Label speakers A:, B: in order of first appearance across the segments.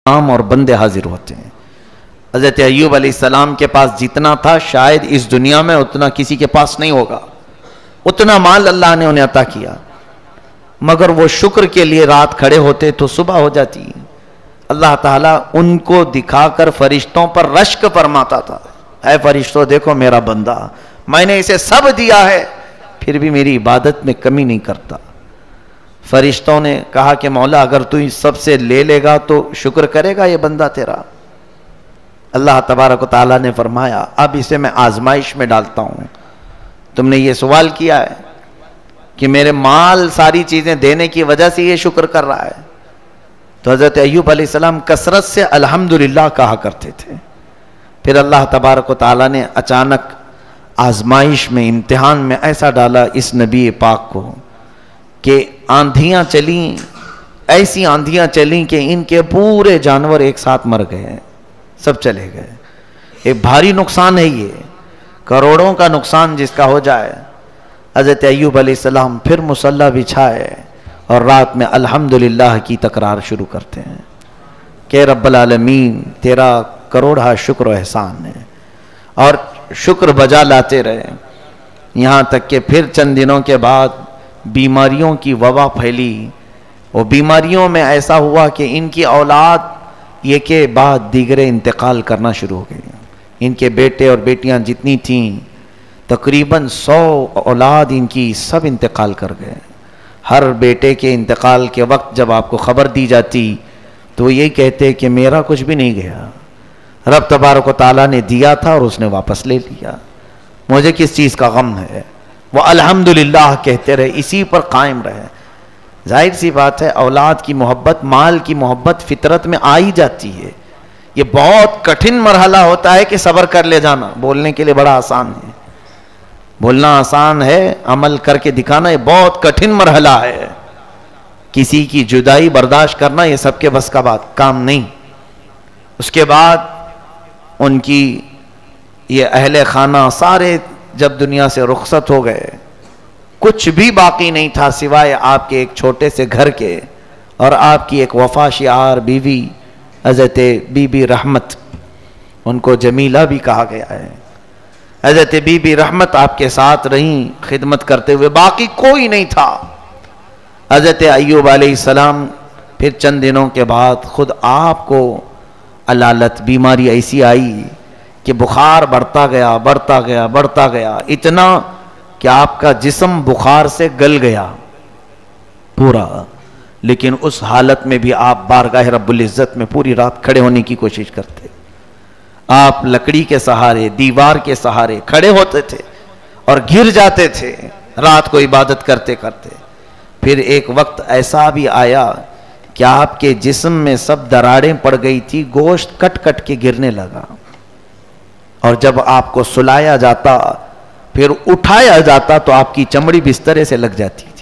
A: عام اور بندے حاضر ہوتے ہیں. حضرت ایوب علیہ السلام کے پاس جتنا تھا شاید اس دنیا میں اتنا کسی کے پاس نہیں ہوگا، اتنا مال اللہ نے انہیں عطا کیا، مگر وہ شکر کے لیے رات کھڑے ہوتے تو صبح ہو جاتی. اللہ تعالیٰ ان کو دکھا کر فرشتوں پر رشک فرماتا تھا، اے فرشتوں دیکھو میرا بندہ، میں نے اسے سب دیا ہے پھر بھی میری عبادت میں کمی نہیں کرتا. فرشتوں نے کہا کہ مولا اگر تو اس سب سے لے لے گا تو شکر کرے گا یہ بندہ تیرا؟ اللہ تبارک و تعالیٰ نے فرمایا اب اسے میں آزمائش میں ڈالتا ہوں. تم نے یہ سوال کیا ہے کہ میرے مال ساری چیزیں دینے کی وجہ سے یہ شکر کر رہا ہے. تو حضرت ایوب علیہ السلام کثرت سے الحمدللہ کہا کرتے تھے. پھر اللہ تبارک و تعالیٰ نے اچانک آزمائش میں، امتحان میں ایسا ڈالا اس نبی پاک کو کہ آندھیاں چلیں، ایسی آندھیاں چلیں کہ ان کے پورے جانور ایک ساتھ مر گئے، سب چلے گئے. ایک بھاری نقصان ہے، یہ کروڑوں کا نقصان جس کا ہو جائے. حضرت ایوب علیہ السلام پھر مصلی بچھائے اور رات میں الحمدللہ کی تکرار شروع کرتے ہیں کہ رب العالمین تیرا کروڑا شکر و احسان ہے، اور شکر بجا لاتے رہے. یہاں تک کہ پھر چند دنوں کے بعد بیماریوں کی وبا پھیلی. وہ بیماریوں میں ایسا ہوا کہ ان کی اولاد یہ کے بعد دیگرے انتقال کرنا شروع ہو گئی. ان کے بیٹے اور بیٹیاں جتنی تھیں تقریباً 100 اولاد ان کی سب انتقال کر گئے. ہر بیٹے کے انتقال کے وقت جب آپ کو خبر دی جاتی تو وہ یہی کہتے کہ میرا کچھ بھی نہیں گیا، رب تبارک و تعالیٰ نے دیا تھا اور اس نے واپس لے لیا، مجھے کس چیز کا غم ہے. وہ الحمدللہ کہتے رہے، اسی پر قائم رہے. ظاہر سی بات ہے اولاد کی محبت، مال کی محبت فطرت میں آ ہی جاتی ہے. یہ بہت کٹھن مرحلہ ہوتا ہے کہ صبر کر لے جانا. بولنے کے لیے بڑا آسان ہے، بولنا آسان ہے، عمل کر کے دکھانا یہ بہت کٹھن مرحلہ ہے. کسی کی جدائی برداشت کرنا یہ سب کے بس کا بات کام نہیں. اس کے بعد ان کی یہ اہل خانہ سارے جب دنیا سے رخصت ہو گئے، کچھ بھی باقی نہیں تھا سوائے آپ کے ایک چھوٹے سے گھر کے اور آپ کی ایک وفا شعار بیوی حضرت بی بی رحمت. ان کو جمیلہ بھی کہا گیا ہے. حضرت بی بی رحمت آپ کے ساتھ رہیں خدمت کرتے ہوئے، باقی کوئی نہیں تھا. حضرت ایوب علیہ السلام پھر چند دنوں کے بعد خود آپ کو علالت بیماری ایسی آئی کہ بخار بڑھتا گیا بڑھتا گیا بڑھتا گیا، اتنا کہ آپ کا جسم بخار سے گل گیا پورا. لیکن اس حالت میں بھی آپ بارگاہ رب العزت میں پوری رات کھڑے ہونے کی کوشش کرتے. آپ لکڑی کے سہارے، دیوار کے سہارے کھڑے ہوتے تھے اور گر جاتے تھے رات کو عبادت کرتے کرتے. پھر ایک وقت ایسا بھی آیا کہ آپ کے جسم میں سب دراڑیں پڑ گئی تھی، گوشت کٹ کٹ کے گرنے لگا. اور جب آپ کو سلایا جاتا پھر اٹھایا جاتا تو آپ کی چمڑی بسترے سے لگ جاتی تھی.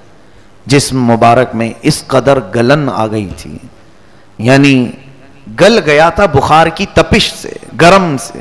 A: جسم مبارک میں اس قدر گلن آ گئی تھی، یعنی گل گیا تھا بخار کی تپش سے، گرم سے.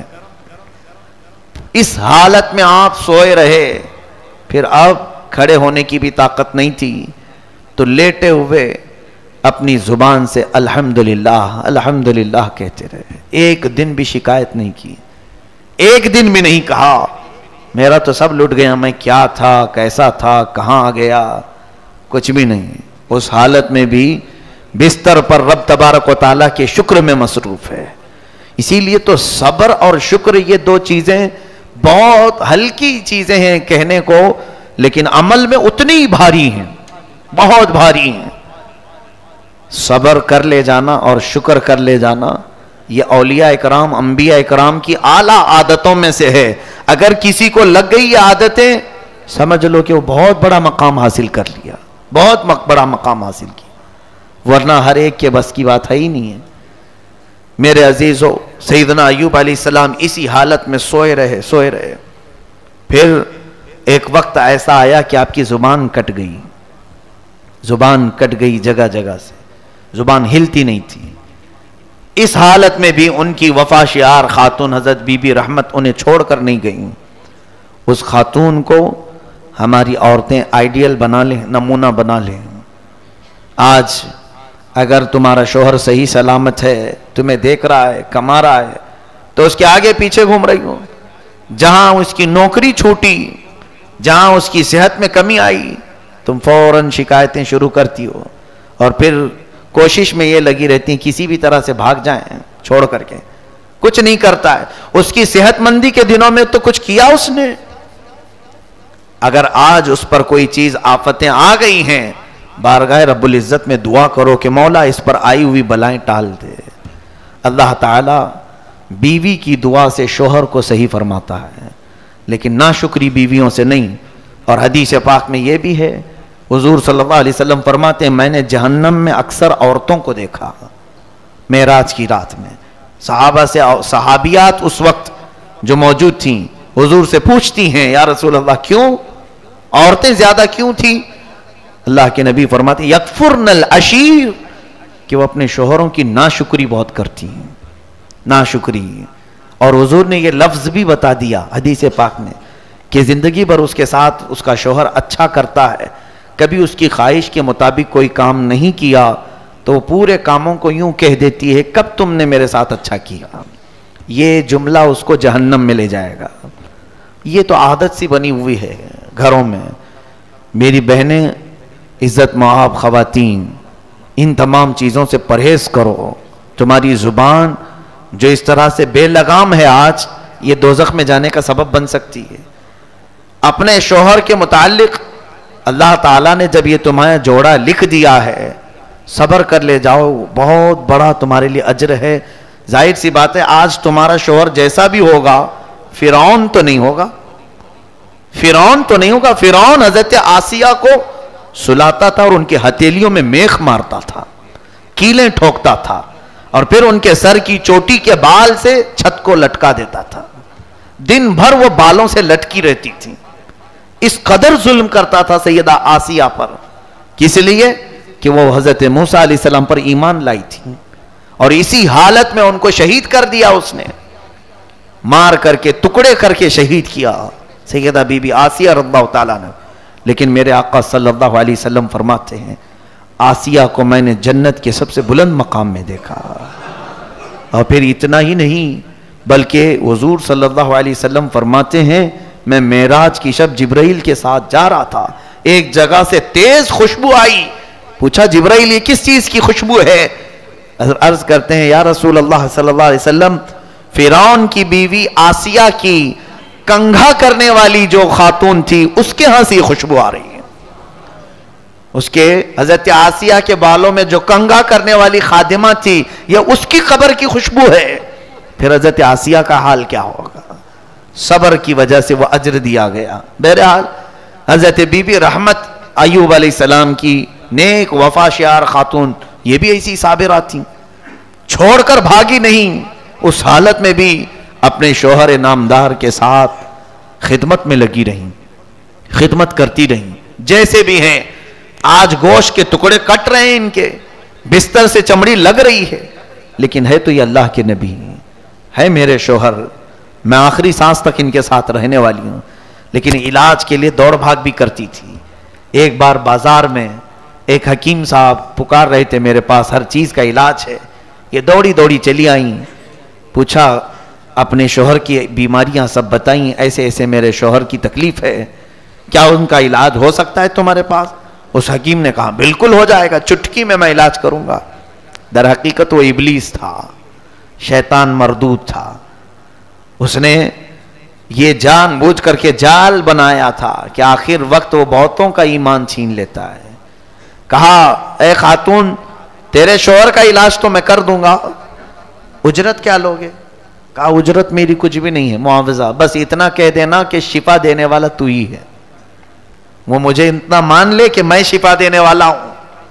A: اس حالت میں آپ سوئے رہے. پھر اب کھڑے ہونے کی بھی طاقت نہیں تھی تو لیٹے ہوئے اپنی زبان سے الحمدللہ الحمدللہ کہتے رہے. ایک دن بھی شکایت نہیں کی، ایک دن بھی نہیں کہا میرا تو سب لٹ گیا، میں کیا تھا، کیسا تھا، کہاں آ گیا، کچھ بھی نہیں. اس حالت میں بھی بستر پر رب تبارک و تعالیٰ کے شکر میں مصروف ہے. اسی لیے تو صبر اور شکر یہ دو چیزیں بہت ہلکی چیزیں ہیں کہنے کو، لیکن عمل میں اتنی بھاری ہیں، بہت بھاری ہیں. صبر کر لے جانا اور شکر کر لے جانا یہ اولیاء اکرام، انبیاء اکرام کی اعلیٰ عادتوں میں سے ہے. اگر کسی کو لگ گئی یہ عادتیں سمجھ لو کہ وہ بہت بڑا مقام حاصل کر لیا، بہت بڑا مقام حاصل کیا. ورنہ ہر ایک کے بس کی بات ہے ہی نہیں ہے. میرے عزیزو، سیدنا ایوب علیہ السلام اسی حالت میں سوئے رہے سوئے رہے. پھر ایک وقت ایسا آیا کہ آپ کی زبان کٹ گئی، زبان کٹ گئی جگہ جگہ سے، زبان ہلتی نہیں تھی. اس حالت میں بھی ان کی وفا شعار خاتون حضرت بی بی رحمت انہیں چھوڑ کر نہیں گئیں. اس خاتون کو ہماری عورتیں آئیڈیل بنا لیں، نمونہ بنا لیں. آج اگر تمہارا شوہر صحیح سلامت ہے، تمہیں دیکھ رہا ہے، کما رہا ہے، تو اس کے آگے پیچھے گھوم رہی ہو. جہاں اس کی نوکری چھوٹی، جہاں اس کی صحت میں کمی آئی، تم فوراً شکایتیں شروع کرتی ہو، اور پھر کوشش میں یہ لگی رہتی ہیں کسی بھی طرح سے بھاگ جائیں چھوڑ کر کے. کچھ نہیں کرتا ہے. اس کی صحت مندی کے دنوں میں تو کچھ کیا اس نے. اگر آج اس پر کوئی چیز آفتیں آ گئی ہیں، بارگاہ رب العزت میں دعا کرو کہ مولا اس پر آئی ہوئی بلائیں ٹال دے. اللہ تعالی بیوی کی دعا سے شوہر کو صحیح فرماتا ہے، لیکن ناشکری بیویوں سے نہیں. اور حدیث پاک میں یہ بھی ہے، حضور صلی اللہ علیہ وسلم فرماتے ہیں میں نے جہنم میں اکثر عورتوں کو دیکھا معراج کی رات میں. صحابہ سے صحابیات اس وقت جو موجود تھیں حضور سے پوچھتی ہیں یا رسول اللہ کیوں عورتیں زیادہ کیوں تھیں؟ اللہ کے نبی فرماتے ہیں یکفرن العشیر، کہ وہ اپنے شوہروں کی ناشکری بہت کرتی ہیں. ناشکری. اور حضور نے یہ لفظ بھی بتا دیا حدیث پاک میں کہ زندگی بھر اس کے ساتھ اس کا شوہر اچھا کرتا ہے، کبھی اس کی خواہش کے مطابق کوئی کام نہیں کیا تو وہ پورے کاموں کو یوں کہہ دیتی ہے کب تم نے میرے ساتھ اچھا کیا. یہ جملہ اس کو جہنم میں لے جائے گا. یہ تو عادت سی بنی ہوئی ہے گھروں میں. میری بہنیں، عزت مآب خواتین، ان تمام چیزوں سے پرہیز کرو. تمہاری زبان جو اس طرح سے بے لگام ہے آج، یہ دوزخ میں جانے کا سبب بن سکتی ہے. اپنے شوہر کے متعلق اللہ تعالیٰ نے جب یہ تمہارا جوڑا لکھ دیا ہے، صبر کر لے جاؤ، بہت بڑا تمہارے لیے اجر ہے. ظاہر سی بات ہے آج تمہارا شوہر جیسا بھی ہوگا فرعون تو نہیں ہوگا. فرعون تو نہیں ہوگا. فرعون حضرت آسیہ کو سلاتا تھا اور ان کی ہتھیلیوں میں میخ مارتا تھا، کیلیں ٹھوکتا تھا، اور پھر ان کے سر کی چوٹی کے بال سے چھت کو لٹکا دیتا تھا. دن بھر وہ بالوں سے لٹکی رہتی تھی. اس قدر ظلم کرتا تھا سیدہ آسیہ پر. کس لیے؟ کہ وہ حضرت موسیٰ علیہ السلام پر ایمان لائی تھی، اور اسی حالت میں ان کو شہید کر دیا. اس نے مار کر کے ٹکڑے کر کے شہید کیا سیدہ بی بی آسیہ رضی اللہ تعالیٰ نے. لیکن میرے آقا صلی اللہ علیہ وسلم فرماتے ہیں آسیہ کو میں نے جنت کے سب سے بلند مقام میں دیکھا. اور پھر اتنا ہی نہیں بلکہ حضور صلی اللہ علیہ وسلم فرماتے ہیں میں معراج کی شب جبرائیل کے ساتھ جا رہا تھا، ایک جگہ سے تیز خوشبو آئی. پوچھا جبرائیل یہ کس چیز کی خوشبو ہے؟ عرض کرتے ہیں یا رسول اللہ صلی اللہ علیہ وسلم فرعون کی بیوی آسیہ کی کنگھا کرنے والی جو خاتون تھی اس کے ہاں سے یہ خوشبو آ رہی ہے. اس کے حضرت آسیہ کے بالوں میں جو کنگھا کرنے والی خادمہ تھی یہ اس کی قبر کی خوشبو ہے. پھر حضرت آسیہ کا حال کیا ہوگا؟ صبر کی وجہ سے وہ اجر دیا گیا. بہرحال حضرت بی بی رحمت ایوب علیہ السلام کی نیک وفا شعار خاتون یہ بھی ایسی صابرات تھیں، چھوڑ کر بھاگی نہیں. اس حالت میں بھی اپنے شوہر نامدار کے ساتھ خدمت میں لگی رہیں، خدمت کرتی رہیں. جیسے بھی ہیں آج گوشت کے ٹکڑے کٹ رہے ہیں، ان کے بستر سے چمڑی لگ رہی ہے، لیکن ہے تو یہ اللہ کے نبی ہے میرے شوہر، میں آخری سانس تک ان کے ساتھ رہنے والی ہوں. لیکن علاج کے لیے دوڑ بھاگ بھی کرتی تھی. ایک بار بازار میں ایک حکیم صاحب پکار رہے تھے میرے پاس، ہر چیز کا علاج ہے. یہ دوڑی دوڑی چلی آئیں، پوچھا اپنے شوہر کی بیماریاں سب بتائیں، ایسے ایسے میرے شوہر کی تکلیف ہے، کیا ان کا علاج ہو سکتا ہے تمہارے پاس؟ اس حکیم نے کہا بالکل ہو جائے گا، چٹکی میں علاج کروں گا. در حقیقت وہ ابلیس تھا، شیطان مردود تھا. اس نے یہ جان بوجھ کر کے جال بنایا تھا کہ آخر وقت وہ بہتوں کا ایمان چھین لیتا ہے. کہا اے خاتون تیرے شوہر کا علاج تو میں کر دوں گا، اجرت کیا لوگے؟ کہا اجرت میری کچھ بھی نہیں ہے، معاوضہ بس اتنا کہہ دینا کہ شفا دینے والا تو ہی ہے. وہ مجھے اتنا مان لے کہ میں شفا دینے والا ہوں.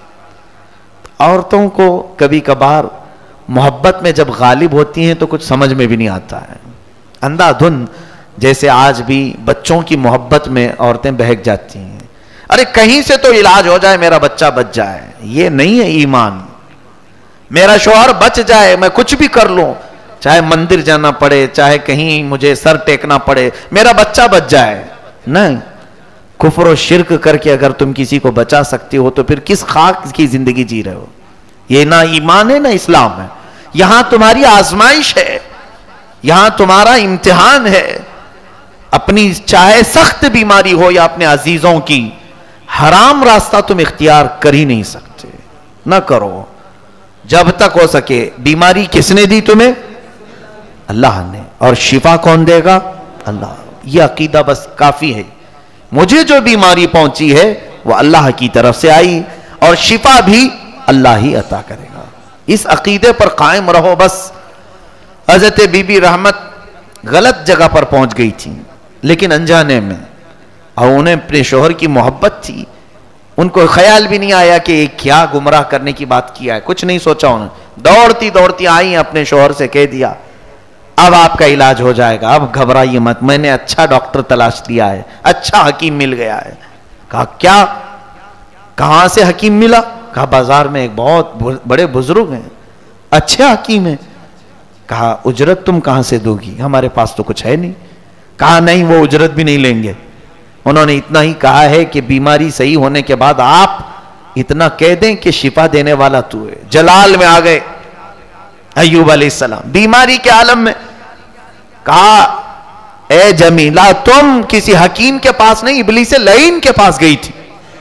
A: عورتوں کو کبھی کبھار محبت میں جب غالب ہوتی ہیں تو کچھ سمجھ میں بھی نہیں آتا ہے. اندھا دھن جیسے آج بھی بچوں کی محبت میں عورتیں بہک جاتی ہیں. ارے کہیں سے تو علاج ہو جائے، میرا بچہ بچ جائے. یہ نہیں ہے ایمان. میرا شوہر بچ جائے، میں کچھ بھی کر لوں، چاہے مندر جانا پڑے، چاہے کہیں مجھے سر ٹیکنا پڑے، میرا بچہ بچ جائے. نہیں، کفر و شرک کر کے اگر تم کسی کو بچا سکتے ہو تو پھر کس خاک کی زندگی جی رہے ہو؟ یہ نہ ایمان ہے نہ اسلام ہے. یہاں تمہاری آزمائش ہے, یہاں تمہارا امتحان ہے. اپنی چاہے سخت بیماری ہو یا اپنے عزیزوں کی, حرام راستہ تم اختیار کر ہی نہیں سکتے, نہ کرو جب تک ہو سکے. بیماری کس نے دی تمہیں؟ اللہ نے. اور شفا کون دے گا؟ اللہ. یہ عقیدہ بس کافی ہے. مجھے جو بیماری پہنچی ہے وہ اللہ کی طرف سے آئی, اور شفا بھی اللہ ہی عطا کرے گا. اس عقیدے پر قائم رہو بس. حضرت بی بی رحمت غلط جگہ پر پہنچ گئی تھی لیکن انجانے میں, اور انہیں اپنے شوہر کی محبت تھی. ان کو خیال بھی نہیں آیا کہ یہ کیا گمراہ کرنے کی بات کیا ہے, کچھ نہیں سوچا انہوں نے. دوڑتی دوڑتی آئی, اپنے شوہر سے کہہ دیا اب آپ کا علاج ہو جائے گا, اب گھبرائیے مت, میں نے اچھا ڈاکٹر تلاش لیا ہے, اچھا حکیم مل گیا ہے. کہا کیا؟ کہاں سے حکیم ملا؟ کہا بازار میں ایک بہت بڑے بزرگ ہیں, اچھے حکیم ہیں. کہا اجرت تم کہاں سے دو گی؟ ہمارے پاس تو کچھ ہے نہیں. کہا نہیں, وہ اجرت بھی نہیں لیں گے. انہوں نے اتنا ہی کہا ہے کہ بیماری صحیح ہونے کے بعد آپ اتنا کہہ دیں کہ شفا دینے والا تو ہے. جلال میں آ گئے ایوب علیہ السلام بیماری کے عالم میں. کہا اے جمیلہ تم کسی حکیم کے پاس نہیں, ابلیس لعین کے پاس گئی تھی.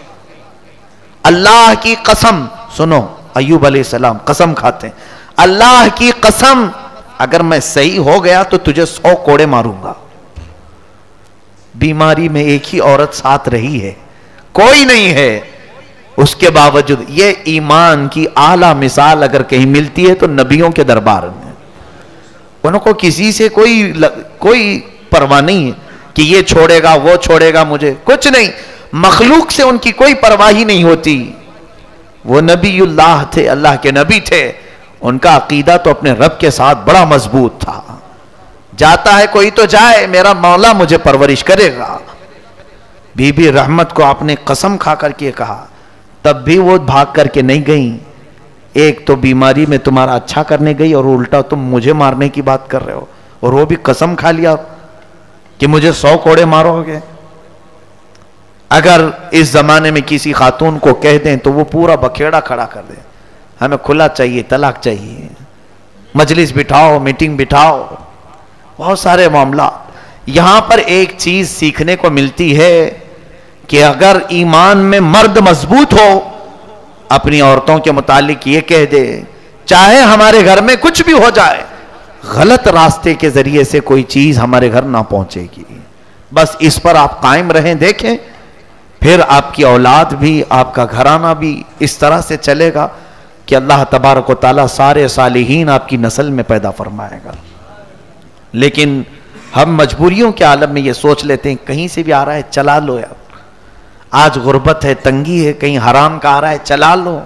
A: اللہ کی قسم سنو, ایوب علیہ السلام قسم کھاتے ہیں, اللہ کی قسم اگر میں صحیح ہو گیا تو تجھے 100 کوڑے ماروں گا. بیماری میں ایک ہی عورت ساتھ رہی ہے, کوئی نہیں ہے. اس کے باوجود یہ ایمان کی اعلیٰ مثال اگر کہیں ملتی ہے تو نبیوں کے دربار میں. انہوں کو کسی سے کوئی پرواہ نہیں ہے کہ یہ چھوڑے گا وہ چھوڑے گا, مجھے کچھ نہیں. مخلوق سے ان کی کوئی پرواہ ہی نہیں ہوتی. وہ نبی اللہ تھے, اللہ کے نبی تھے. ان کا عقیدہ تو اپنے رب کے ساتھ بڑا مضبوط تھا. جاتا ہے کوئی تو جائے, میرا مولا مجھے پرورش کرے گا. بی بی رحمت کو آپ نے قسم کھا کر کے کہا, تب بھی وہ بھاگ کر کے نہیں گئیں. ایک تو بیماری میں تمہارا اچھا کرنے گئی اور الٹا تم مجھے مارنے کی بات کر رہے ہو, اور وہ بھی قسم کھا لیا کہ مجھے 100 کوڑے مارو گے. اگر اس زمانے میں کسی خاتون کو کہہ دیں تو وہ پورا بکھیڑا کھڑا کر دیں, ہمیں کھلا چاہیے, طلاق چاہیے, مجلس بٹھاؤ, میٹنگ بٹھاؤ, بہت سارے معاملات. یہاں پر ایک چیز سیکھنے کو ملتی ہے کہ اگر ایمان میں مرد مضبوط ہو, اپنی عورتوں کے متعلق یہ کہہ دے چاہے ہمارے گھر میں کچھ بھی ہو جائے, غلط راستے کے ذریعے سے کوئی چیز ہمارے گھر نہ پہنچے گی. بس اس پر آپ قائم رہیں, دیکھیں پھر آپ کی اولاد بھی, آپ کا گھرانہ بھی اس طرح سے چلے گا کہ اللہ تبارک و تعالیٰ سارے صالحین آپ کی نسل میں پیدا فرمائے گا. لیکن ہم مجبوریوں کے عالم میں یہ سوچ لیتے ہیں کہیں سے بھی آ رہا ہے چلا لو یار, آج غربت ہے, تنگی ہے, کہیں حرام کا آ رہا ہے چلا لو.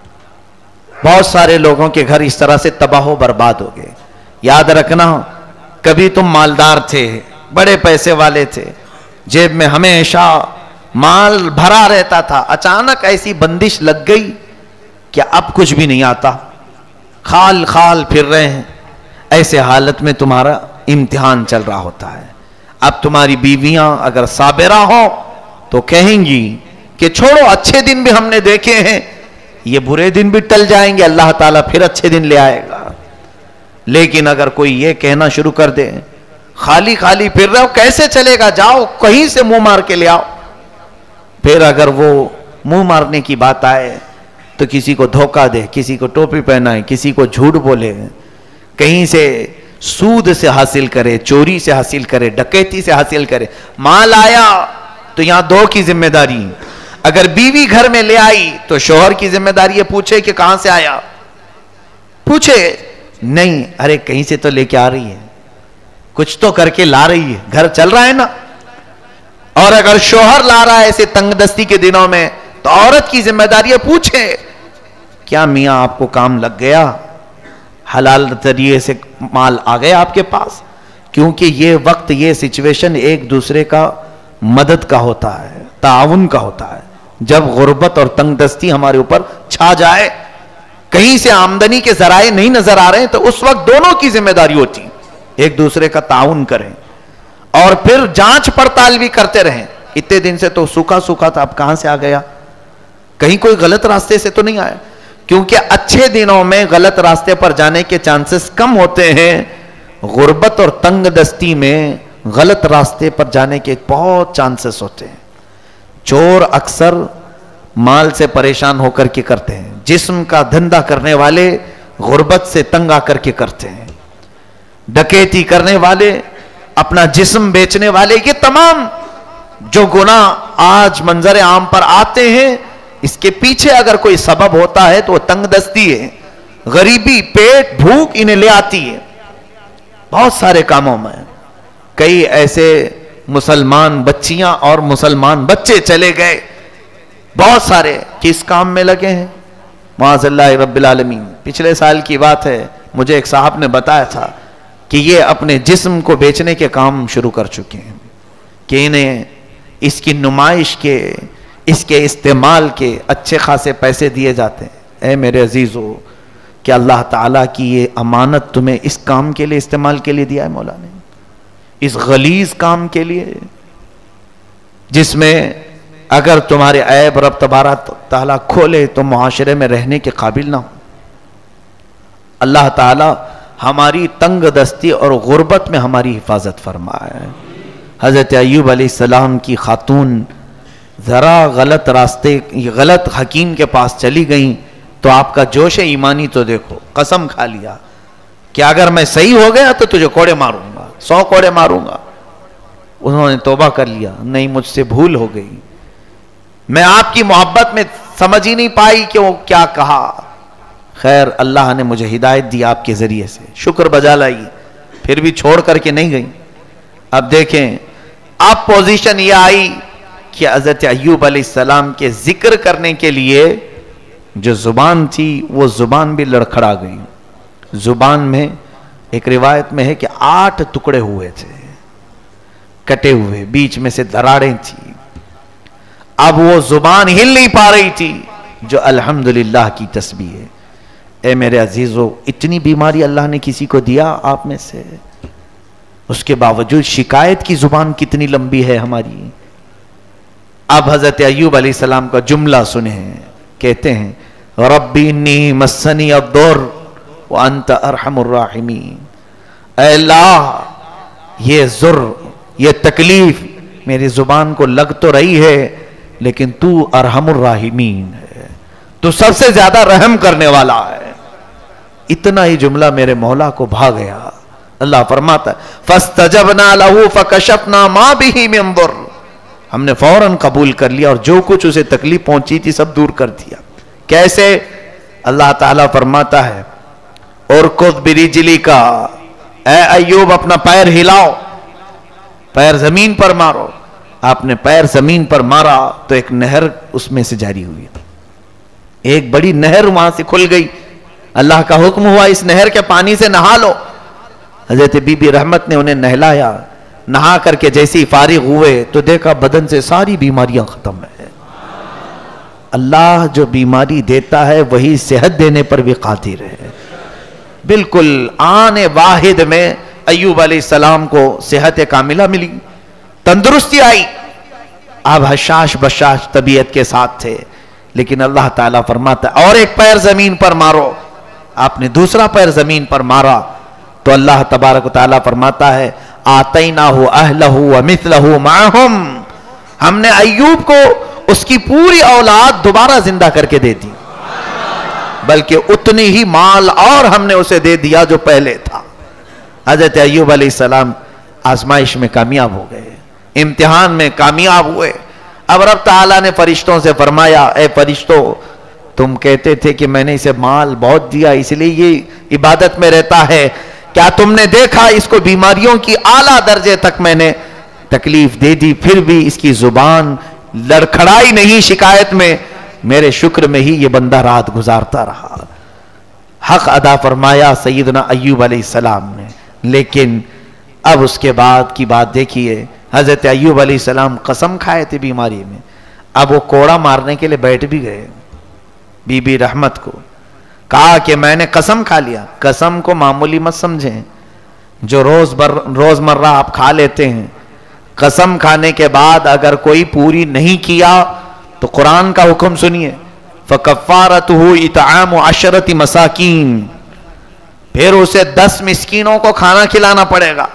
A: بہت سارے لوگوں کے گھر اس طرح سے تباہ و برباد ہو گئے. یاد رکھنا, کبھی تم مالدار تھے, بڑے پیسے والے تھے, جیب میں ہمیشہ مال بھرا رہتا تھا, اچانک ایسی بندش لگ گئی کہ اب کچھ بھی نہیں آتا, خال خال پھر رہے ہیں. ایسے حالت میں تمہارا امتحان چل رہا ہوتا ہے. اب تمہاری بیویاں اگر صابرہ ہوں تو کہیں گی کہ چھوڑو, اچھے دن بھی ہم نے دیکھے ہیں, یہ برے دن بھی ٹل جائیں گے, اللہ تعالیٰ پھر اچھے دن لے آئے گا. لیکن اگر کوئی یہ کہنا شروع کر دے خالی خالی پھر رہے ہو, کیسے چلے گا, جاؤ کہیں سے منہ مار کے لے آؤ. پھر اگر وہ منہ مارنے کی بات آئے تو کسی کو دھوکہ دے, کسی کو ٹوپی پہنائے, کسی کو جھوٹ بولے, کہیں سے سود سے حاصل کرے, چوری سے حاصل کرے, ڈکیتی سے حاصل کرے. مال آیا تو یہاں دو کی ذمہ داری, اگر بیوی گھر میں لے آئی تو شوہر کی ذمہ داری ہے پوچھے کہ کہاں سے آیا, پوچھے نہیں, ارے کہیں سے تو لے کے آ رہی ہے, کچھ تو کر کے لا رہی ہے, گھر چل رہا ہے نا. اور اگر شوہر لا رہا ہے ایسے تنگ دستی کے دنوں میں تو عورت کی ذمہ داری ہے پوچھے کیا میاں آپ کو کام لگ گیا, حلال ذریعے سے مال آ گیا آپ کے پاس, کیونکہ یہ وقت, یہ سچویشن ایک دوسرے کا مدد کا ہوتا ہے, تعاون کا ہوتا ہے. جب غربت اور تنگ دستی ہمارے اوپر چھا جائے, کہیں سے آمدنی کے ذرائع نہیں نظر آ رہے ہیں, تو اس وقت دونوں کی ذمہ داری ہوتی, ایک دوسرے کا تعاون کریں اور پھر جانچ پڑتال بھی کرتے رہیں. اتنے دن سے تو سوکھا سوکھا تھا, اب کہاں سے آ گیا, کہیں کوئی غلط راستے سے تو نہیں آیا. کیونکہ اچھے دنوں میں غلط راستے پر جانے کے چانسز کم ہوتے ہیں، غربت اور تنگ دستی میں غلط راستے پر جانے کے بہت چانسز ہوتے ہیں۔ چور اکثر مال سے پریشان ہو کر کے کرتے ہیں، جسم کا دھندہ کرنے والے غربت سے تنگ آ کر کے کرتے ہیں، ڈکیتی کرنے والے، اپنا جسم بیچنے والے، یہ تمام جو گناہ آج منظر عام پر آتے ہیں، اس کے پیچھے اگر کوئی سبب ہوتا ہے تو وہ تنگ دستی ہے، غریبی، پیٹ، بھوک انہیں لے آتی ہے۔ بہت سارے کاموں میں کئی ایسے مسلمان بچیاں اور مسلمان بچے چلے گئے، بہت سارے کس کام میں لگے ہیں، معاذ اللہ رب العالمین۔ پچھلے سال کی بات ہے، مجھے ایک صاحب نے بتایا تھا کہ یہ اپنے جسم کو بیچنے کے کام شروع کر چکے ہیں، کہ انہیں اس کی نمائش کے، اس کے استعمال کے اچھے خاصے پیسے دیے جاتے ہیں۔ اے میرے عزیزو، کہ اللہ تعالیٰ کی یہ امانت تمہیں اس کام کے لیے استعمال کے لیے دیا ہے مولا نے، اس غلیظ کام کے لیے، جس میں اگر تمہارے عیب رب تبارک تعالیٰ کھولے تو معاشرے میں رہنے کے قابل نہ ہو۔ اللہ تعالیٰ ہماری تنگ دستی اور غربت میں ہماری حفاظت فرمائے۔ حضرت ایوب علیہ السلام کی خاتون ذرا غلط راستے، غلط حکیم کے پاس چلی گئیں تو آپ کا جوش ایمانی تو دیکھو، قسم کھا لیا کہ اگر میں صحیح ہو گیا تو تجھے کوڑے ماروں گا، 100 کوڑے ماروں گا۔ انہوں نے توبہ کر لیا، نہیں مجھ سے بھول ہو گئی، میں آپ کی محبت میں سمجھ ہی نہیں پائی کہ وہ کیا کہا۔ خیر اللہ نے مجھے ہدایت دی آپ کے ذریعے سے، شکر بجا لائی، پھر بھی چھوڑ کر کے نہیں گئی۔ اب دیکھیں اب پوزیشن یہ آئی کہ حضرت ایوب علیہ السلام کے ذکر کرنے کے لیے جو زبان تھی وہ زبان بھی لڑکھڑا گئی۔ زبان میں ایک روایت میں ہے کہ 8 ٹکڑے ہوئے تھے، کٹے ہوئے، بیچ میں سے دراڑیں تھی۔ اب وہ زبان ہل نہیں پا رہی تھی جو الحمدللہ کی تسبیح ہے۔ اے میرے عزیزو، اتنی بیماری اللہ نے کسی کو دیا آپ میں سے، اس کے باوجود شکایت کی زبان کتنی لمبی ہے ہماری۔ اب حضرت ایوب علیہ السلام کا جملہ سنیں، کہتے ہیں ربی انی مسنی الضر وانت ارحم الراحمین۔ اے اللہ یہ ضر، یہ تکلیف میری زبان کو لگ تو رہی ہے لیکن تو ارحم الراحمین ہے، تو سب سے زیادہ رحم کرنے والا ہے۔ اتنا ہی جملہ میرے مولا کو بھا گیا۔ اللہ فرماتا ہے فاستجبنا له فکشفنا ما به من ضر، ہم نے فوراً قبول کر لیا اور جو کچھ اسے تکلیف پہنچی تھی سب دور کر دیا۔ کیسے؟ اللہ تعالیٰ فرماتا ہے ارکض برجلک، اے ایوب اپنا پیر ہلاؤ، پیر زمین پر مارو۔ آپ نے پیر زمین پر مارا تو ایک نہر اس میں سے جاری ہوئی، ایک بڑی نہر وہاں سے کھل گئی۔ اللہ کا حکم ہوا اس نہر کے پانی سے نہا لو۔ حضرت بی بی رحمت نے انہیں نہلایا، نہا کر کے جیسی فارغ ہوئے تو دیکھا بدن سے ساری بیماریاں ختم ہیں۔ اللہ جو بیماری دیتا ہے وہی صحت دینے پر بھی قادر ہے۔ بالکل آن واحد میں ایوب علیہ السلام کو صحت کاملہ ملی، تندرستی آئی۔ اب حشاش بشاش طبیعت کے ساتھ تھے، لیکن اللہ تعالیٰ فرماتا ہے اور ایک پیر زمین پر مارو۔ آپ نے دوسرا پیر زمین پر مارا تو اللہ تبارک و تعالیٰ فرماتا ہے آتیناہ اہلہ ومثلہ معہم، ہم نے ایوب کو اس کی پوری اولاد دوبارہ زندہ کر کے دے دی، بلکہ اتنی ہی مال اور ہم نے اسے دے دیا جو پہلے تھا۔ حضرت ایوب علیہ السلام آزمائش میں کامیاب ہو گئے، امتحان میں کامیاب ہوئے۔ اب رب تعالیٰ نے فرشتوں سے فرمایا اے فرشتوں، تم کہتے تھے کہ میں نے اسے مال بہت دیا اس لیے یہ عبادت میں رہتا ہے، کیا تم نے دیکھا اس کو بیماریوں کی اعلیٰ درجے تک میں نے تکلیف دے دی، پھر بھی اس کی زبان لڑکھڑائی نہیں شکایت میں، میرے شکر میں ہی یہ بندہ رات گزارتا رہا۔ حق ادا فرمایا سیدنا ایوب علیہ السلام نے۔ لیکن اب اس کے بعد کی بات دیکھیے، حضرت ایوب علیہ السلام قسم کھائے تھے بیماری میں، اب وہ کوڑا مارنے کے لیے بیٹھ بھی گئے۔ بی بی رحمت کو کہا کہ میں نے قسم کھا لیا۔ قسم کو معمولی مت سمجھیں، جو روز مرہ آپ کھا لیتے ہیں، قسم کھانے کے بعد اگر کوئی پوری نہیں کیا تو قرآن کا حکم سنیے فَكَفَّارَتُهُ إِطْعَامُ عَشْرَةِ مَسَاكِينَ، پھر اسے 10 مسکینوں کو کھانا کھلانا پڑے گا،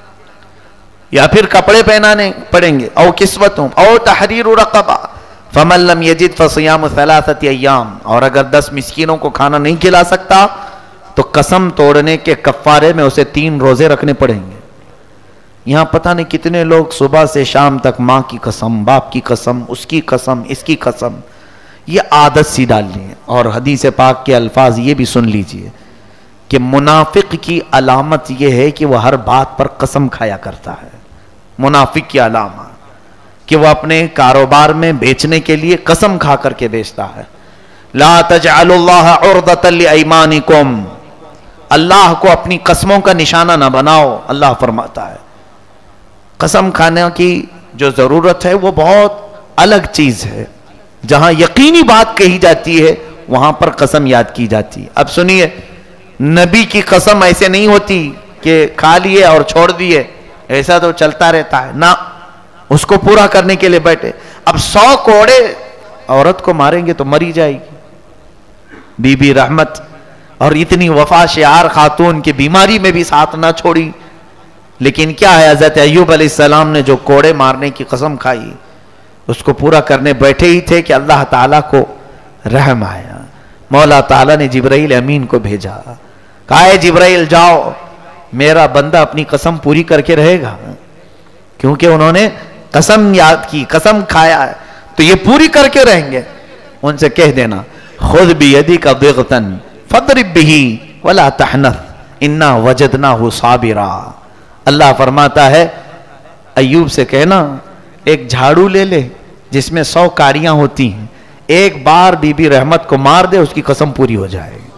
A: یا پھر کپڑے پہنانے پڑیں گے، او کسوتہم او تحریر رقبہ، فَمَن لَّمْ يَجِدْ فَصِيَامُ 3 أَيَّامٍ، اور اگر 10 مسکینوں کو کھانا نہیں کھلا سکتا تو قسم توڑنے کے کفارے میں اسے 3 روزے رکھنے پڑیں گے۔ یہاں پتہ نہیں کتنے لوگ صبح سے شام تک ماں کی قسم، باپ کی قسم، اس کی قسم، اس کی قسم، یہ عادت سی ڈال لی ہے۔ اور حدیث پاک کے الفاظ یہ بھی سن لیجئے کہ منافق کی علامت یہ ہے کہ وہ ہر بات پر قسم کھایا کرتا ہے۔ منافق کی علامت کہ وہ اپنے کاروبار میں بیچنے کے لیے قسم کھا کر کے بیچتا ہے۔ لا تجعلوا اللہ عرضۃ لایمانکم، اللہ کو اپنی قسموں کا نشانہ نہ بناؤ، اللہ فرماتا ہے۔ قسم کھانے کی جو ضرورت ہے وہ بہت الگ چیز ہے، جہاں یقینی بات کہی جاتی ہے وہاں پر قسم یاد کی جاتی ہے۔ اب سنیے، نبی کی قسم ایسے نہیں ہوتی کہ کھا لیے اور چھوڑ دیے، ایسا تو چلتا رہتا ہے نا، اس کو پورا کرنے کے لیے بیٹھے۔ اب 100 کوڑے عورت کو ماریں گے تو مری جائے گی۔ بی بی رحمت اور اتنی وفا شعار خاتون کی بیماری میں بھی ساتھ نہ چھوڑی، لیکن کیا ہے، حضرت ایوب علیہ السلام نے جو کوڑے مارنے کی قسم کھائی اس کو پورا کرنے بیٹھے ہی تھے کہ اللہ تعالیٰ کو رحم آیا، مولا تعالیٰ نے جبرائیل امین کو بھیجا، کہا ہے جبرائیل جاؤ، میرا بندہ اپنی قسم پوری کر کے رہے گا، کیونکہ انہوں نے قسم یاد کی، قسم کھایا ہے تو یہ پوری کر کے رہیں گے۔ ان سے کہہ دینا خذ بیدک ضغطا فاضرب بہ ولا تحنث انا وجدناہ صابرا۔ اللہ فرماتا ہے ایوب سے کہنا ایک جھاڑو لے لے جس میں 100 کاریاں ہوتی ہیں، ایک بار بی بی رحمت کو مار دے، اس کی قسم پوری ہو جائے گی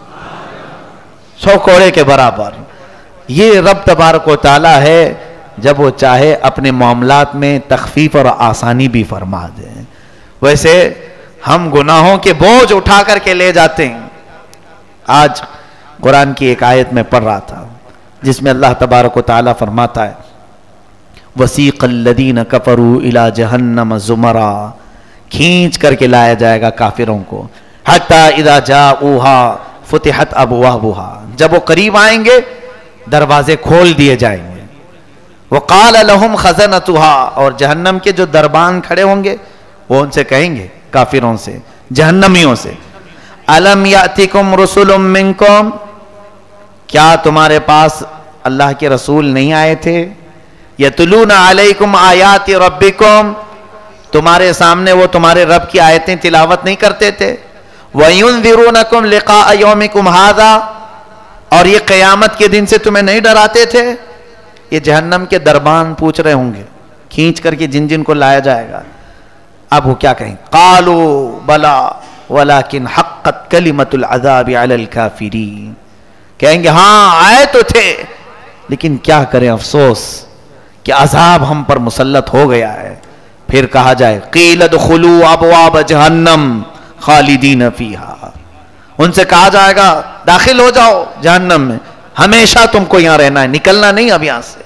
A: 100 کوڑے کے برابر۔ یہ رب تبارک و تعالی ہے، جب وہ چاہے اپنے معاملات میں تخفیف اور آسانی بھی فرما دے۔ ویسے ہم گناہوں کے بوجھ اٹھا کر کے لے جاتے ہیں۔ آج قرآن کی ایک آیت میں پڑھ رہا تھا جس میں اللہ تبارک و تعالی فرماتا ہے وَسِيقَ الَّذِينَ كَفَرُوا إِلَى جَهَنَّمَ زُمَرًا، کھینچ کر کے لایا جائے گا کافروں کو، حَتَّى إِذَا جَاءُوهَا فُتِحَتْ أَبْوَابُهَا، جب وہ قریب آئیں گے دروازے کھول دیے جائیں گے، وَقَالَ لَهُمْ خَزَنَتُهَا، اور جہنم کے جو دربان کھڑے ہوں گے وہ ان سے کہیں گے، کافروں سے، جہنمیوں سے، أَلَمْ يَأْتِكُمْ رُسُلٌ مِّنْكُمْ، کیا تمہارے پاس اللہ کے رسول نہیں آئے تھے؟ یتلون علیکم آیات ربکم، تمہارے سامنے وہ تمہارے رب کی آیتیں تلاوت نہیں کرتے تھے؟ وینذرونکم لقاء یومکم ھذا، اور یہ قیامت کے دن سے تمہیں نہیں ڈراتے تھے؟ یہ جہنم کے دربان پوچھ رہے ہوں گے کھینچ کر کے جن جن کو لایا جائے گا۔ اب وہ کیا کہیں؟ قالوا بلا ولکن حقت کلمۃ العذاب علی الکافرین، کہیں گے ہاں آئے تو تھے لیکن کیا کریں، افسوس کہ عذاب ہم پر مسلط ہو گیا ہے۔ پھر کہا جائے قیل ادخلوا ابواب جہنم خالدین فیہا، ان سے کہا جائے گا داخل ہو جاؤ جہنم میں، ہمیشہ تم کو یہاں رہنا ہے، نکلنا نہیں اب یہاں سے۔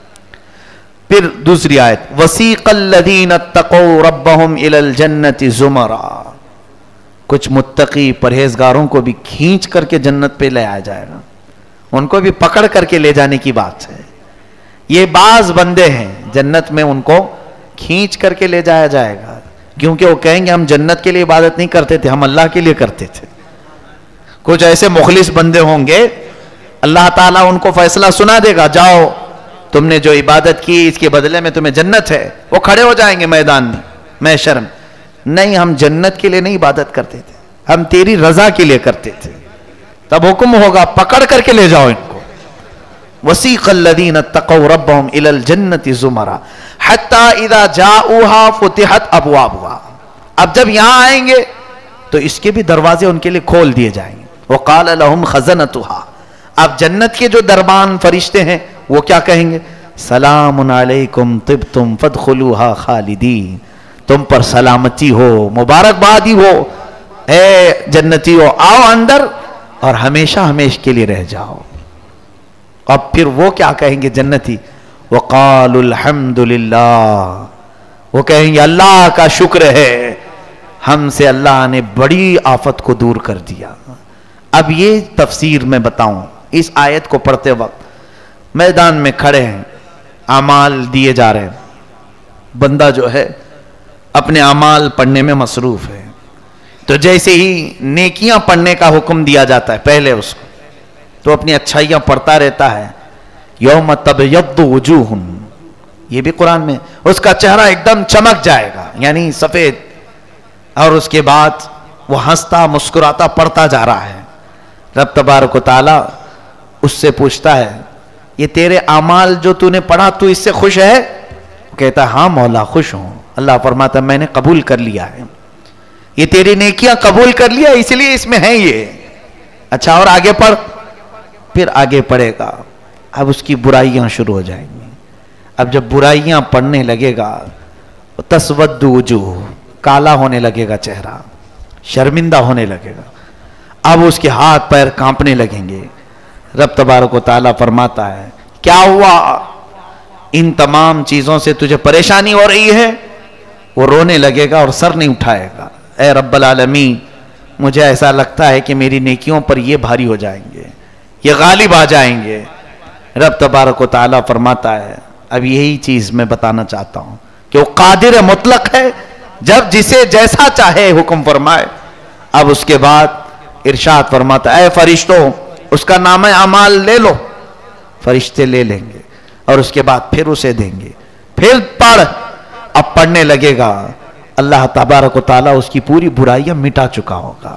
A: پھر دوسری آیت وسیق الذین اتقوا ربهم الی الجنۃ زمرا، کچھ متقی پرہیزگاروں کو بھی کھینچ کر کے جنت پہ لے آیا جائے گا، ان کو بھی پکڑ کر کے لے جانے کی بات ہے۔ یہ بعض بندے ہیں جنت میں ان کو کھینچ کر کے لے جایا جائے گا، کیونکہ وہ کہیں گے ہم جنت کے لیے عبادت نہیں کرتے تھے، ہم اللہ کے لیے کرتے تھے۔ کچھ ایسے مخلص بندے ہوں گے، اللہ تعالیٰ ان کو فیصلہ سنا دے گا جاؤ تم نے جو عبادت کی اس کے بدلے میں تمہیں جنت ہے، وہ کھڑے ہو جائیں گے میدان میں محشر میں، نہیں ہم جنت کے لیے نہیں عبادت کرتے تھے، ہم تیری رضا کے لیے کرتے تھے۔ تب حکم ہوگا پکڑ کر کے لے جاؤ ان کو۔ وسیق الذین اتقوا ربهم الی الجنۃ زمرا حتی اذا جاءوها فتحت ابوابها، اب جب یہاں آئیں گے تو اس کے بھی دروازے ان کے لیے کھول دیے جائیں گے۔ وقال لهم خزنتها، اب جنت کے جو دربان فرشتے ہیں وہ کیا کہیں گے؟ سلام علیکم طبتم فادخلوها خالدین، تم پر سلامتی ہو، مبارکبادی ہو، اے جنتیو آؤ اندر اور ہمیشہ ہمیشہ کے لیے رہ جاؤ۔ اب پھر وہ کیا کہیں گے جنتی؟ وقالوا الحمدللہ، وہ کہیں گے اللہ کا شکر ہے، ہم سے اللہ نے بڑی آفت کو دور کر دیا. اب یہ تفسیر میں بتاؤں. اس آیت کو پڑھتے وقت میدان میں کھڑے ہیں, اعمال دیے جا رہے ہیں, بندہ جو ہے اپنے اعمال پڑھنے میں مصروف ہے. تو جیسے ہی نیکیاں پڑھنے کا حکم دیا جاتا ہے پہلے اس کو, تو اپنی اچھائیاں پڑھتا رہتا ہے. یوم تبیض وجوہ, یہ بھی قرآن میں, اس کا چہرہ ایک دم چمک جائے گا, یعنی سفید, اور اس کے بعد وہ ہنستا مسکراتا پڑھتا جا رہا ہے. رب تبارک و تعالی اس سے پوچھتا ہے, یہ تیرے اعمال جو تو نے پڑھا تو اس سے خوش ہے؟ کہتا ہے ہاں مولا خوش ہوں. اللہ فرماتا ہے میں نے قبول کر لیا ہے, یہ تیری نیکیاں قبول کر لیا اس لیے اس میں ہے یہ. اچھا اور آگے پڑھ. پھر آگے پڑھے گا, اب اس کی برائیاں شروع ہو جائیں گی. اب جب برائیاں پڑھنے لگے گا, تسود وجوہ, کالا ہونے لگے گا چہرہ, شرمندہ ہونے لگے گا. اب اس کے ہاتھ پیر کانپنے لگیں گے. رب تبارک و تعالیٰ فرماتا ہے کیا ہوا, ان تمام چیزوں سے تجھے پریشانی ہو رہی ہے؟ وہ رونے لگے گا اور سر نہیں اٹھائے گا. اے رب العالمین, مجھے ایسا لگتا ہے کہ میری نیکیوں پر یہ بھاری ہو جائیں گے, یہ غالب آ جائیں گے. رب تبارک و تعالیٰ فرماتا ہے اب یہی چیز میں بتانا چاہتا ہوں کہ وہ قادر مطلق ہے, جب جسے جیسا چاہے حکم فرمائے. اب اس کے بعد ارشاد فرماتا ہے اے فرشتوں اس کا نام اعمال لے لو. فرشتے لے لیں گے اور اس کے بعد پھر اسے دیں گے. پھر پڑھ. اب پڑھنے لگے گا, اللہ تبارک و تعالیٰ اس کی پوری برائیاں مٹا چکا ہوگا.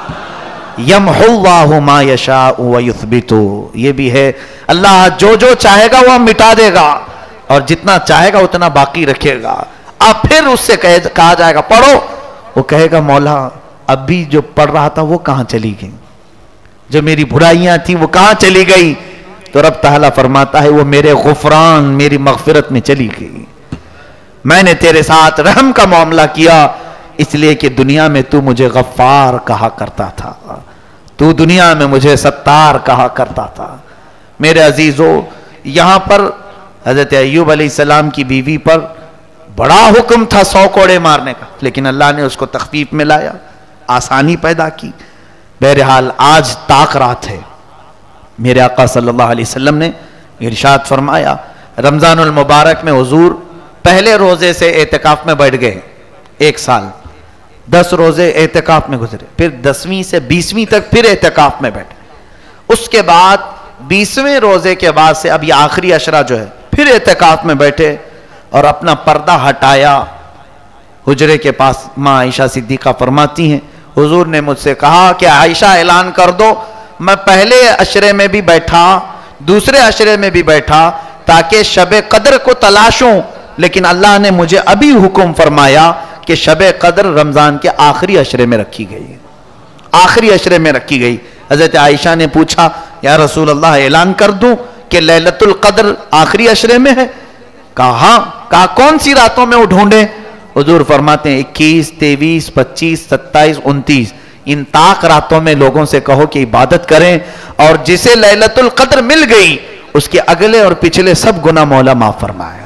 A: یمحو اللہ ما یشاء ویثبت, یہ بھی ہے اللہ جو جو چاہے گا وہ مٹا دے گا, اور جتنا چاہے گا اتنا باقی رکھے گا. اب پھر اس سے کہا جائے گا پڑھو, وہ کہے گا مولا اب بھی جو پڑھ رہا تھا وہ کہاں چلی گئی, جو میری برائیاں تھیں وہ کہاں چلی گئی؟ تو رب تعالیٰ فرماتا ہے وہ میرے غفران, میری مغفرت میں چلی گئی. میں نے تیرے ساتھ رحم کا معاملہ کیا, اس لیے کہ دنیا میں تو مجھے غفار کہا کرتا تھا, تو دنیا میں مجھے ستار کہا کرتا تھا. میرے عزیزو, یہاں پر حضرت ایوب علیہ السلام کی بیوی پر بڑا حکم تھا 100 کوڑے مارنے کا, لیکن اللہ نے اس کو تخفیف میں لایا, آسانی پیدا کی. بہرحال آج طاق رات ہے. میرے آقا صلی اللہ علیہ وسلم نے ارشاد فرمایا رمضان المبارک میں حضور پہلے روزے سے اعتکاف میں بیٹھ گئے, 1 سال 10 روزے اعتکاف میں گزرے, پھر 10ویں سے 20ویں تک پھر اعتکاف میں بیٹھے. اس کے بعد 20ویں روزے کے بعد سے اب یہ آخری عشرہ جو ہے پھر اعتکاف میں بیٹھے اور اپنا پردہ ہٹایا. حجرے کے پاس ماں عائشہ صدیقہ فرماتی ہیں حضور نے مجھ سے کہا کہ عائشہ اعلان کر دو, میں پہلے عشرے میں بھی بیٹھا, دوسرے عشرے میں بھی بیٹھا تاکہ شب قدر کو تلاشوں, لیکن اللہ نے مجھے ابھی حکم فرمایا کہ شب قدر رمضان کے آخری عشرے میں رکھی گئی, آخری عشرے میں رکھی گئی. حضرت عائشہ نے پوچھا یا رسول اللہ اعلان کر دوں کہ لیلۃ القدر آخری عشرے میں ہے؟ کہا ہاں. کہا کون سی راتوں میں وہ ڈھونڈیں؟ حضور فرماتے ہیں 21, 23, 25, 27, 29 ان طاق راتوں میں لوگوں سے کہو کہ عبادت کریں, اور جسے لیلۃ القدر مل گئی اس کے اگلے اور پچھلے سب گناہ مولا معاف فرمایا.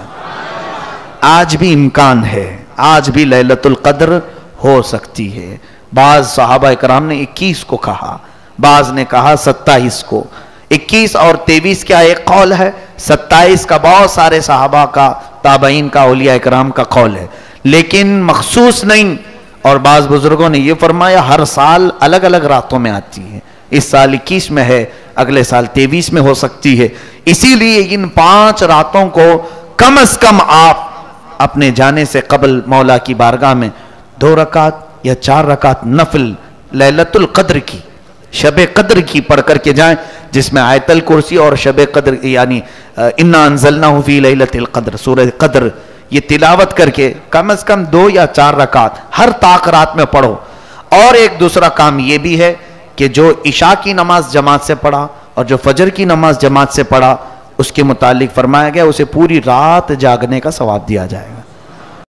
A: آج بھی امکان ہے, آج بھی لیلۃ القدر ہو سکتی ہے. بعض صحابہ کرام نے 21 کو کہا, بعض نے کہا 27 کو. 21 اور 23 کا ایک قول ہے, 27 کا بہت سارے صحابہ کا, تابعین کا, اولیاء کرام کا قول ہے, لیکن مخصوص نہیں. اور بعض بزرگوں نے یہ فرمایا ہر سال الگ الگ راتوں میں آتی ہے, اس سال 21 میں ہے, اگلے سال 23 میں ہو سکتی ہے. اسی لیے ان 5 راتوں کو کم از کم آپ اپنے جانے سے قبل مولا کی بارگاہ میں 2 رکعت یا 4 رکعت نفل لیلۃ القدر کی, شب قدر کی پڑھ کر کے جائیں, جس میں آیت الکرسی اور شب قدر یعنی انا انزلناہ فی لیلۃ القدر, سورہ قدر, یہ تلاوت کر کے کم از کم 2 یا 4 رکعت ہر طاق رات میں پڑھو. اور ایک دوسرا کام یہ بھی ہے کہ جو عشاء کی نماز جماعت سے پڑھا اور جو فجر کی نماز جماعت سے پڑھا, اس کے متعلق فرمایا گیا اسے پوری رات جاگنے کا ثواب دیا جائے گا.